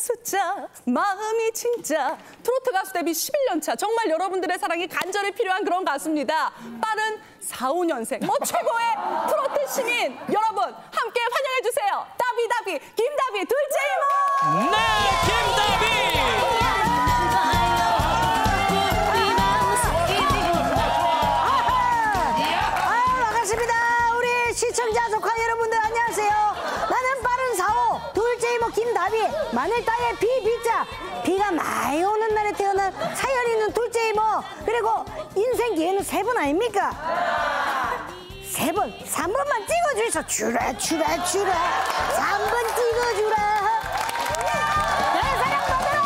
숫자 마음이 진짜 트로트 가수 데뷔 11년 차 정말 여러분들의 사랑이 간절히 필요한 그런 가수입니다. 빠른 4, 5년생 뭐 최고의 트로트 시민 여러분 함께 환영해 주세요. 다비다비 김다비 둘째 이모. 네, 김다비. 시청자 조카 여러분들 안녕하세요. 나는 빠른 4호 둘째 이모 김다비 마늘 따위의 비자 비가 많이 오는 날에 태어난 사연 있는 둘째 이모 그리고 인생 기회는 3번 아닙니까? 3번 3번만 찍어주셔 주라 3번 찍어주라 내 사랑 받으라.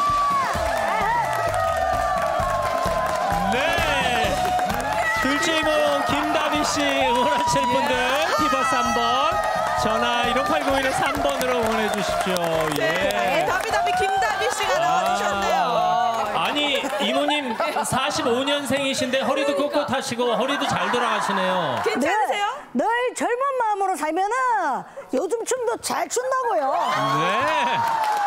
네, 둘째 이모 김다비 씨 응원하실 분들 티버스 3번 전화 1580에 3번으로 응원해 주십시오. 예. 네, 다비다비 김다비 씨가 나와주셨네요. 아니 이모님 45년생이신데 허리도 꼿꼿하시고 허리도 잘 돌아가시네요. 괜찮으세요? 늘 젊은 마음으로 살면은 요즘 춤도 잘 춘다고요. 네.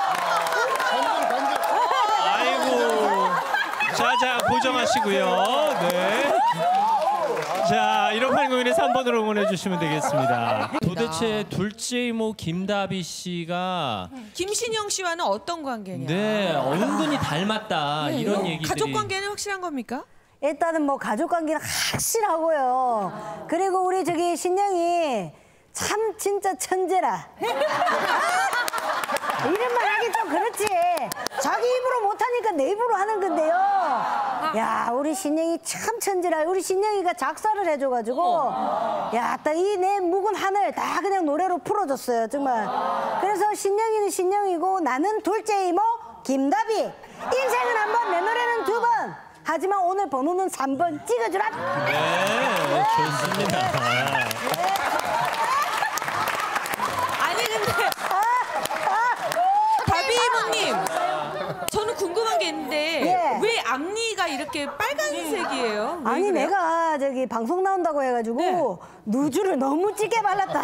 아이고. 자자 고정하시고요. 네. 자, 1580에 3번으로 응원해 주시면 되겠습니다. 도대체 둘째 이모 김다비 씨가 김신영 씨와는 어떤 관계냐? 네, 은근히 닮았다 이런 얘기들이. 가족 관계는 확실한 겁니까? 일단은 뭐 가족 관계는 확실하고요. 그리고 우리 저기 신영이 참 진짜 천재라. 이런 말 하기 좀 그렇지. 자기 입으로 못하니까 내 입으로 하는 건데요. 야, 우리 신영이 참 천재라. 우리 신영이가 작사를 해줘가지고 야, 딱 이 내 묵은 하늘 다 그냥 노래로 풀어줬어요. 정말. 그래서 신영이는 신영이고 나는 둘째 이모 김다비. 인생은 한 번, 내 노래는 2번. 하지만 오늘 번호는 3번 찍어주라. 네, 좋습니다. 아니 근데 다비 이모님 저는 궁금한 게 있는데 예. 왜 앞니가 이렇게 빨간색이에요? 왜 아니 그래요? 내가 저기 방송 나온다고 해가지고 네. 누주를 너무 찌게 발랐다.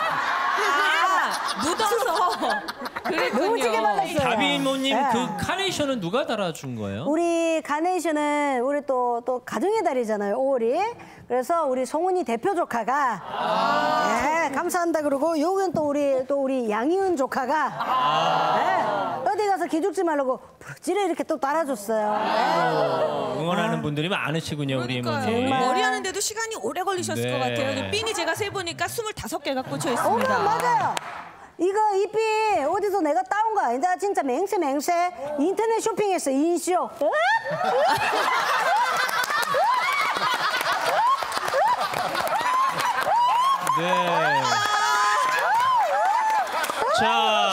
묻어서 그랬군요. 너무 찌게 발랐어요. 다비 이모님 네. 그 카네이션은 누가 달아준 거예요? 우리 카네이션은 우리 또 가정의 달이잖아요, 5월이. 그래서 우리 송은이 대표 조카가 네, 감사한다 그러고 요건 또 우리 양희은 조카가 네, 어디 가서 기죽지 말라고 부르지를 이렇게 또 따라줬어요. 네. 응원하는 분들이 많으시군요, 우리 이모님. 머리 하는데도 시간이 오래 걸리셨을 네. 것 같아요. 핀이 제가 세보니까 25개가 꽂혀 어머, 있습니다. 맞아요. 이거 잎이 어디서 내가 따온 거 아니다. 진짜 맹세. 인터넷 쇼핑했어, 인쇼. 네. 자,